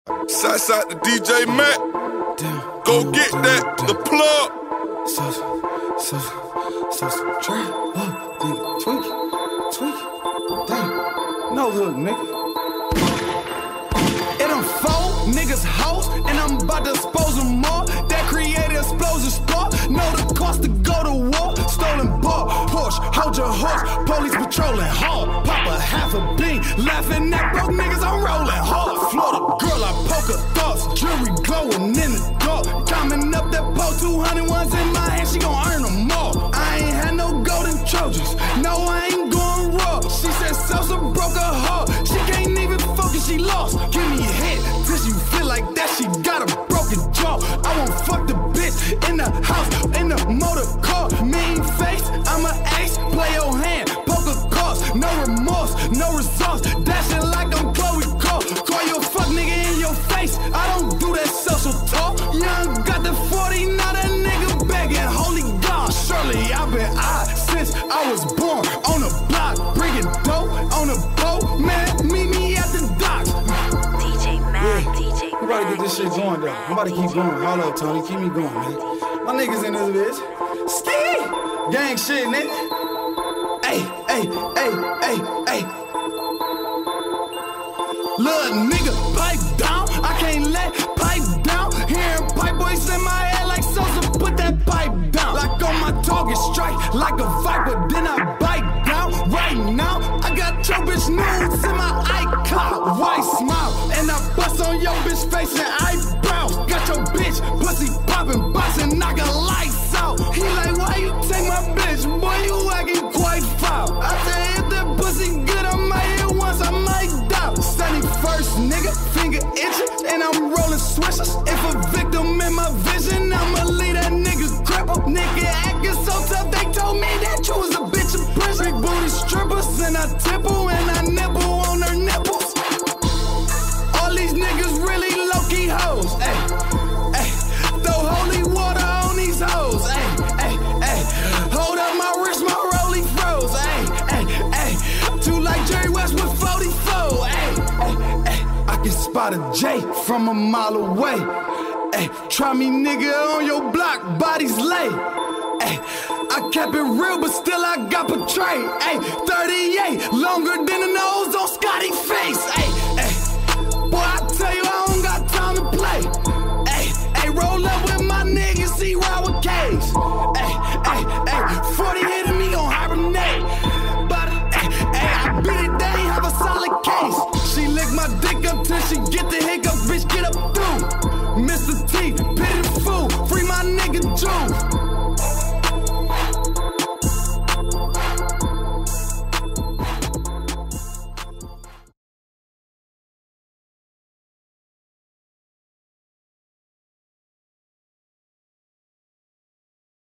Southside to DJ Mac. Go get that, the plug. Tweak. Damn. No hook, nigga. It done four niggas hoes, and I'm about to expose them more. That created explosion sport. Know the cost to go to war. Stolen bar, Porsche, hold your horse. Police patrolling hard. Pop a half a bean, laughing at broke niggas. I'm rolling hard. Florida girl, I poker thoughts. Jewelry glowing in the dark. Coming up that pole, 200 ones in my hand. She gon' earn them all. I ain't had no golden Trojans. No, I ain't going raw. She said Sosa broke her heart. She can't even focus, she lost. Give me a hit till you feel like that. She got a broken jaw. I won't fuck the bitch in the house, in the motor car. Mean face, I'm an ace. Play your hand, poker cards. No remorse, no results. Dashing like I'm Chloe Cole. Call your fuck nigga in your face. I don't do that social talk. Young got the 40, not a nigga begging. Holy God, surely I've been since I was born. On the block, bringing dope on a boat. Man, meet me at the docks. DJ Mac, DJ Mac. I'm about to get this shit going though. I'm about to keep going. Hold up, Tony. Keep me going, man. My niggas in this bitch. Ski! Gang shit, nigga. Hey. Little nigga, pipe down. I can't let pipe down. Hearing pipe boys in my head like Sosa, put that pipe down. Like on my target, strike like a viper, then I bite down. Right now, I got your bitch nudes in my iCloud. White smile, and I bust on your bitch face and eyebrows. Got your bitch pussy popping, boxing, knocking lights out. He like, why you take my bitch? Boy, you acting quite foul. I said, if that pussy good, I might hit once, I might die. 71st, nigga, finger itching, and I'm rolling swishers. If a victim in my vision, I'ma leave that nigga cripple. Nigga acting so tough, they told me that you was a bitch in prison. Big booty strippers, and I tipple, and I nibble on her nipples. All these niggas really low-key hoes. Ay, throw holy water on these hoes. Ay, hold up my wrist, my rollie froze. Ay, too like Jerry West with 44. I can spot a J from a mile away. Ay, try me nigga on your block, bodies lay. Ay, I kept it real, but still I got betrayed. Ay, 38, longer than the nose on Scotty's face. Ay, boy, I